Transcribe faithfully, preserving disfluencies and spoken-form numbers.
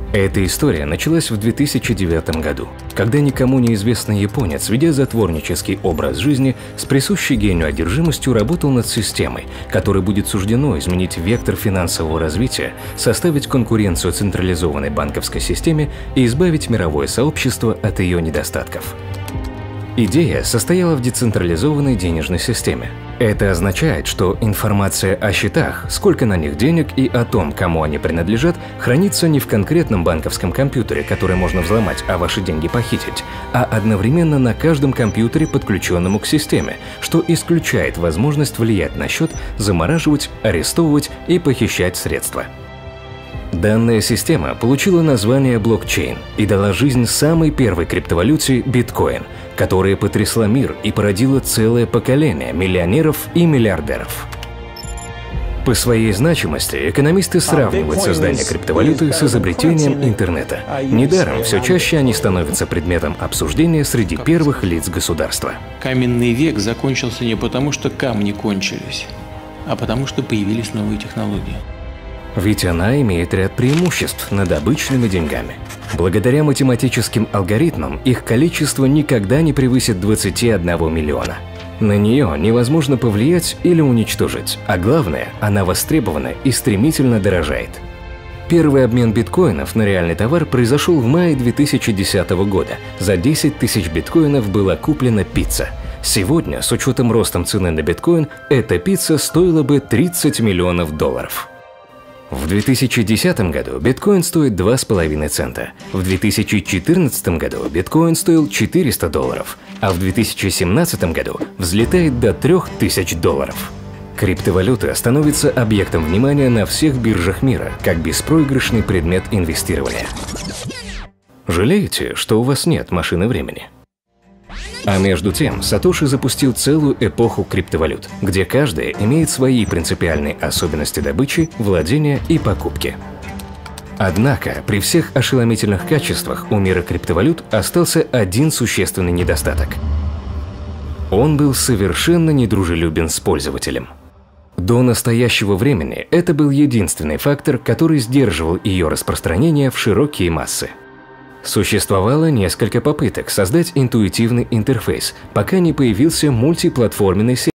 Эта история началась в две тысячи девятом году, когда никому неизвестный японец, ведя затворнический образ жизни, с присущей гению одержимостью работал над системой, которой будет суждено изменить вектор финансового развития, составить конкуренцию централизованной банковской системе и избавить мировое сообщество от ее недостатков. Идея состояла в децентрализованной денежной системе. Это означает, что информация о счетах, сколько на них денег и о том, кому они принадлежат, хранится не в конкретном банковском компьютере, который можно взломать, а ваши деньги похитить, а одновременно на каждом компьютере, подключенному к системе, что исключает возможность влиять на счет, замораживать, арестовывать и похищать средства. Данная система получила название блокчейн и дала жизнь самой первой криптовалюте биткоин, которая потрясла мир и породила целое поколение миллионеров и миллиардеров. По своей значимости экономисты сравнивают создание криптовалюты с изобретением интернета. Недаром все чаще они становятся предметом обсуждения среди первых лиц государства. Каменный век закончился не потому, что камни кончились, а потому, что появились новые технологии. Ведь она имеет ряд преимуществ над обычными деньгами. Благодаря математическим алгоритмам их количество никогда не превысит двадцати одного миллиона. На нее невозможно повлиять или уничтожить, а главное, она востребована и стремительно дорожает. Первый обмен биткоинов на реальный товар произошел в мае две тысячи десятого года. За десять тысяч биткоинов была куплена пицца. Сегодня, с учетом роста цены на биткоин, эта пицца стоила бы тридцать миллионов долларов. В две тысячи десятом году биткоин стоит два с половиной цента, в две тысячи четырнадцатом году биткоин стоил четыреста долларов, а в две тысячи семнадцатом году взлетает до трёх тысяч долларов. Криптовалюта становится объектом внимания на всех биржах мира, как беспроигрышный предмет инвестирования. Жалеете, что у вас нет машины времени? А между тем, Сатоши запустил целую эпоху криптовалют, где каждая имеет свои принципиальные особенности добычи, владения и покупки. Однако, при всех ошеломительных качествах у мира криптовалют остался один существенный недостаток. Он был совершенно недружелюбен с пользователем. До настоящего времени это был единственный фактор, который сдерживал ее распространение в широкие массы. Существовало несколько попыток создать интуитивный интерфейс, пока не появился мультиплатформенный сервис.